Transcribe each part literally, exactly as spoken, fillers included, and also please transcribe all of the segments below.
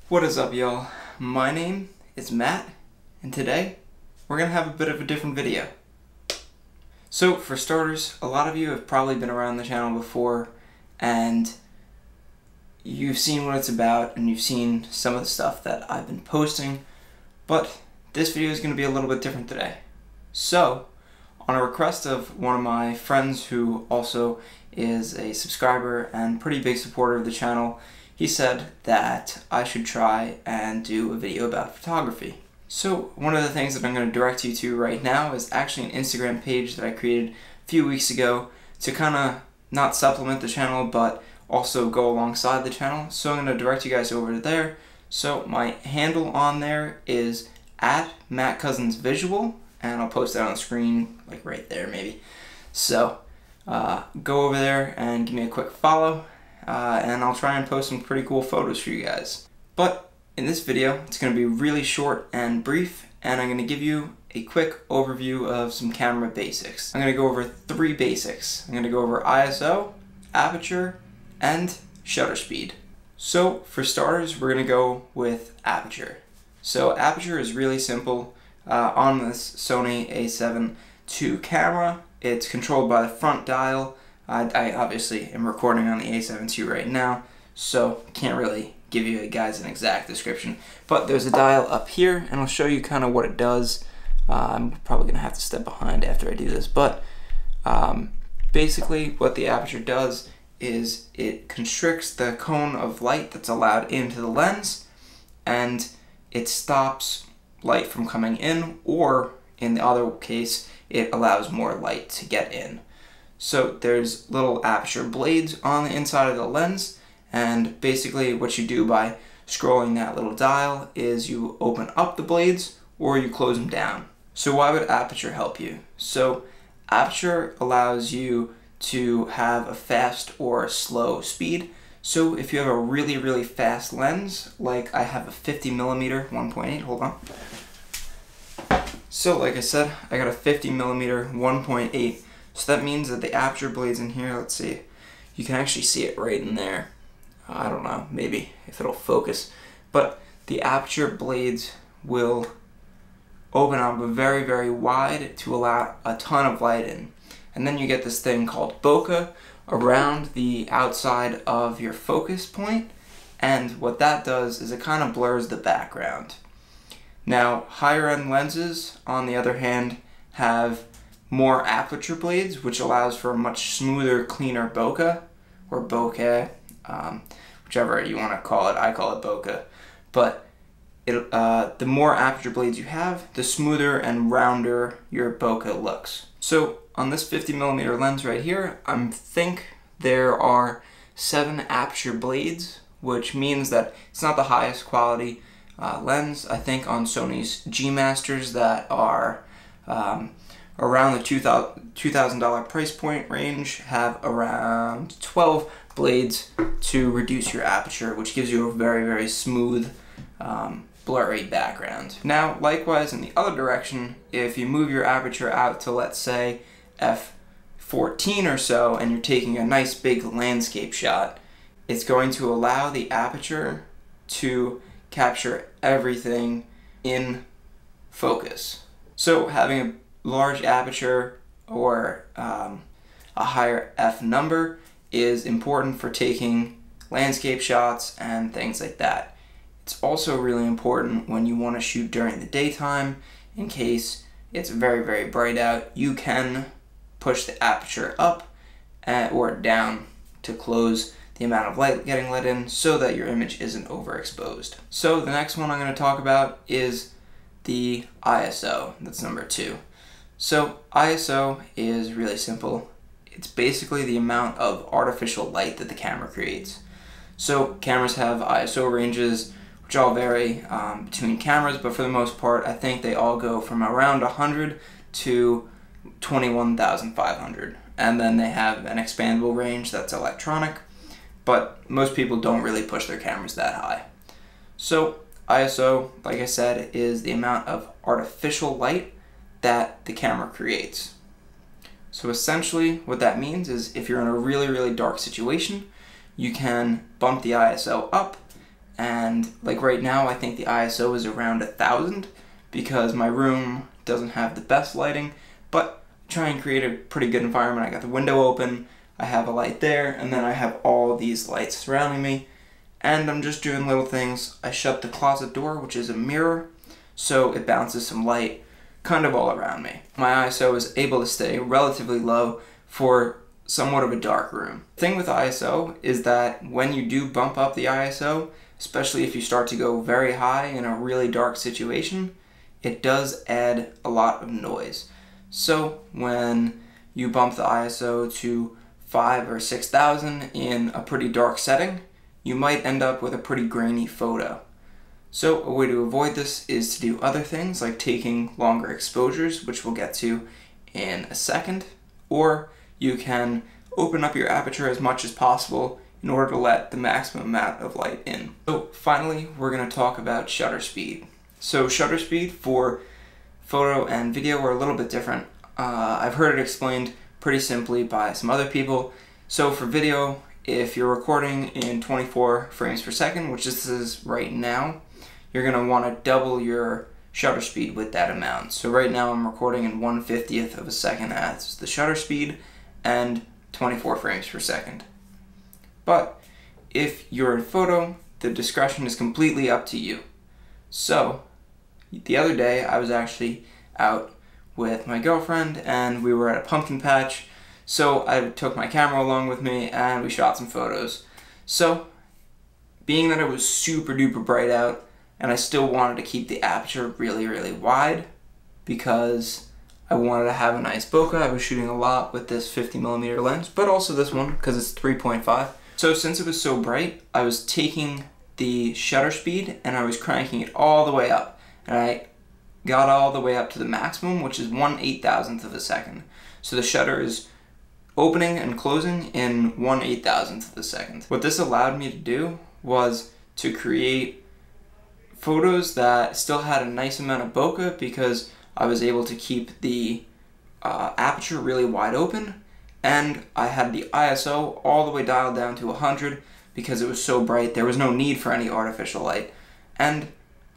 What is up, y'all? My name is Matt, and today we're gonna have a bit of a different video. So for starters, a lot of you have probably been around the channel before and you've seen what it's about and you've seen some of the stuff that I've been posting, but this video is gonna be a little bit different today. So, on a request of one of my friends who also is a subscriber and pretty big supporter of the channel, he said that I should try and do a video about photography. So one of the things that I'm going to direct you to right now is actually an Instagram page that I created a few weeks ago to kind of not supplement the channel but also go alongside the channel. So I'm going to direct you guys over to there. So my handle on there is at Matt Cousins Visual, and I'll post that on the screen like right there maybe. So uh, go over there and give me a quick follow. Uh, and I'll try and post some pretty cool photos for you guys. But in this video, it's going to be really short and brief, and I'm going to give you a quick overview of some camera basics. I'm going to go over three basics. I'm going to go over I S O, aperture, and shutter speed. So for starters, we're going to go with aperture. So aperture is really simple. Uh, on this Sony A seven two camera, it's controlled by the front dial. I, I obviously am recording on the A seven two right now, so can't really give you guys an exact description. But there's a dial up here, and I'll show you kind of what it does. Uh, I'm probably going to have to step behind after I do this, but um, basically what the aperture does is it constricts the cone of light that's allowed into the lens, and it stops light from coming in, or in the other case, it allows more light to get in. So there's little aperture blades on the inside of the lens, and basically what you do by scrolling that little dial is you open up the blades or you close them down. So why would aperture help you? So aperture allows you to have a fast or slow speed. So if you have a really really fast lens, like I have a fifty millimeter one point eight, hold on. So like I said, I got a fifty millimeter one point eight. So that means that the aperture blades in here, let's see, you can actually see it right in there. I don't know, maybe if it'll focus. But the aperture blades will open up very, very wide to allow a ton of light in. And then you get this thing called bokeh around the outside of your focus point. And what that does is it kind of blurs the background. Now, higher end lenses, on the other hand, have more aperture blades, which allows for a much smoother, cleaner bokeh, or bokeh, um, whichever you want to call it. I call it bokeh. But it, uh, the more aperture blades you have, the smoother and rounder your bokeh looks. So on this fifty millimeter lens right here, I think there are seven aperture blades, which means that it's not the highest quality uh, lens. I think on Sony's G Masters that are um, around the two thousand dollar price point range have around twelve blades to reduce your aperture, which gives you a very, very smooth, um, blurry background. Now, likewise, in the other direction, if you move your aperture out to, let's say, f fourteen or so, and you're taking a nice big landscape shot, it's going to allow the aperture to capture everything in focus. So having a large aperture or um, a higher f number is important for taking landscape shots and things like that. It's also really important when you want to shoot during the daytime. In case it's very very bright out, you can push the aperture up uh, or down to close the amount of light getting let in so that your image isn't overexposed. So the next one I'm going to talk about is the I S O. That's number two. So I S O is really simple. It's basically the amount of artificial light that the camera creates. So cameras have I S O ranges which all vary um, between cameras, but for the most part I think they all go from around one hundred to twenty-one thousand five hundred. And then they have an expandable range that's electronic, but most people don't really push their cameras that high. So I S O, like I said, is the amount of artificial light that the camera creates. So essentially what that means is if you're in a really really dark situation, you can bump the I S O up and And like right now, I think the I S O is around a thousand because my room doesn't have the best lighting, but I try and create a pretty good environment. I got the window open, I have a light there, and then I have all these lights surrounding me, and I'm just doing little things. I shut the closet door, which is a mirror, so it bounces some light kind of all around me. My I S O is able to stay relatively low for somewhat of a dark room. The thing with I S O is that when you do bump up the I S O, especially if you start to go very high in a really dark situation, it does add a lot of noise. So when you bump the I S O to five or six thousand in a pretty dark setting, you might end up with a pretty grainy photo. So a way to avoid this is to do other things like taking longer exposures, which we'll get to in a second, or you can open up your aperture as much as possible in order to let the maximum amount of light in. So finally, we're going to talk about shutter speed. So shutter speed for photo and video are a little bit different. Uh, I've heard it explained pretty simply by some other people. So for video, if you're recording in twenty-four frames per second, which this is right now, you're going to want to double your shutter speed with that amount. So right now I'm recording in one fiftieth of a second as the shutter speed and twenty-four frames per second. But if you're in photo, the discretion is completely up to you. So the other day I was actually out with my girlfriend and we were at a pumpkin patch, so I took my camera along with me and we shot some photos. So being that it was super duper bright out and I still wanted to keep the aperture really really wide because I wanted to have a nice bokeh. I was shooting a lot with this fifty millimeter lens, but also this one because it's three point five. So since it was so bright, I was taking the shutter speed and I was cranking it all the way up. And I got all the way up to the maximum, which is one eight thousandth of a second. So the shutter is opening and closing in one eight thousandth of a second. What this allowed me to do was to create photos that still had a nice amount of bokeh because I was able to keep the uh, aperture really wide open, and I had the I S O all the way dialed down to one hundred because it was so bright. There was no need for any artificial light, and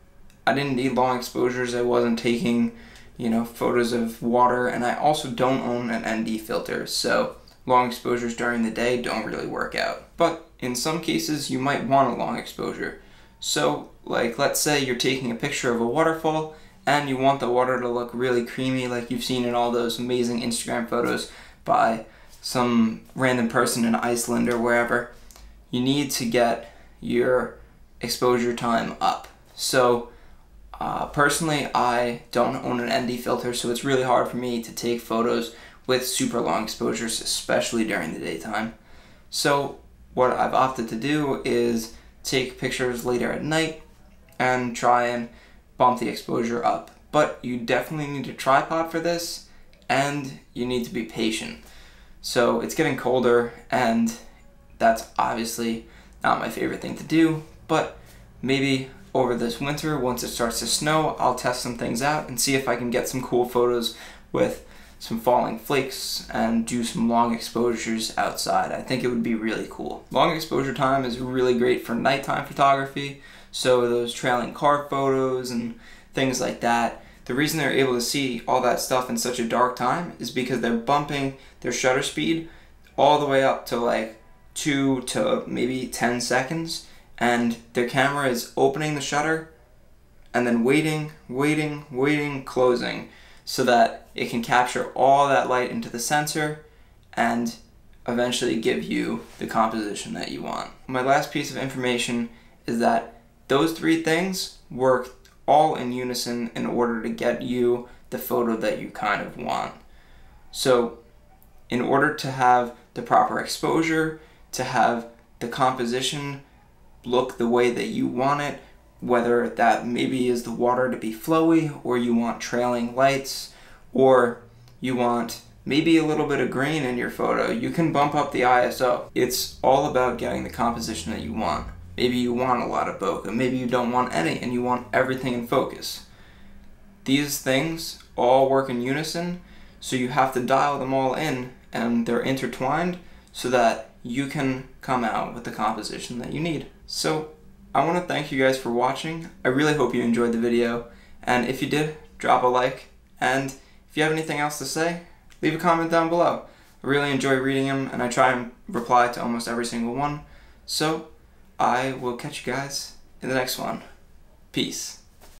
I didn't need long exposures. I wasn't taking, you know, photos of water, and I also don't own an N D filter, so long exposures during the day don't really work out. But in some cases, you might want a long exposure. So, like, let's say you're taking a picture of a waterfall, and you want the water to look really creamy like you've seen in all those amazing Instagram photos by some random person in Iceland or wherever. You need to get your exposure time up. So uh, personally, I don't own an N D filter, so it's really hard for me to take photos with super long exposures, especially during the daytime. So what I've opted to do is take pictures later at night and try and bump the exposure up. But you definitely need a tripod for this, and you need to be patient. So it's getting colder, and that's obviously not my favorite thing to do, but maybe over this winter, once it starts to snow, I'll test some things out and see if I can get some cool photos with some falling flakes and do some long exposures outside. I think it would be really cool. Long exposure time is really great for nighttime photography, so those trailing car photos and things like that. The reason they're able to see all that stuff in such a dark time is because they're bumping their shutter speed all the way up to like two to maybe ten seconds, and their camera is opening the shutter and then waiting, waiting, waiting, closing, so that it can capture all that light into the sensor and eventually give you the composition that you want. My last piece of information is that those three things work all in unison in order to get you the photo that you kind of want. So in order to have the proper exposure, to have the composition look the way that you want it, whether that maybe is the water to be flowy, or you want trailing lights, or you want maybe a little bit of grain in your photo, you can bump up the I S O. It's all about getting the composition that you want. Maybe you want a lot of bokeh, maybe you don't want any and you want everything in focus. These things all work in unison, so you have to dial them all in, and they're intertwined so that you can come out with the composition that you need. So I want to thank you guys for watching. I really hope you enjoyed the video, and if you did, drop a like, and if you have anything else to say, leave a comment down below. I really enjoy reading them, and I try and reply to almost every single one. So, I will catch you guys in the next one. Peace.